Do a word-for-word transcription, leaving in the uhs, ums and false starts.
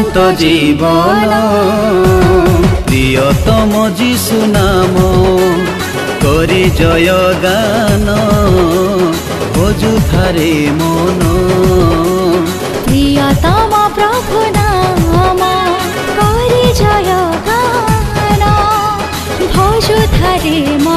अमृत जीवन प्रियतम जीशु नाम करी जय गान भोजु थारे मन प्रियतम प्रभु नाम करी जय गान भोजु थारे मन।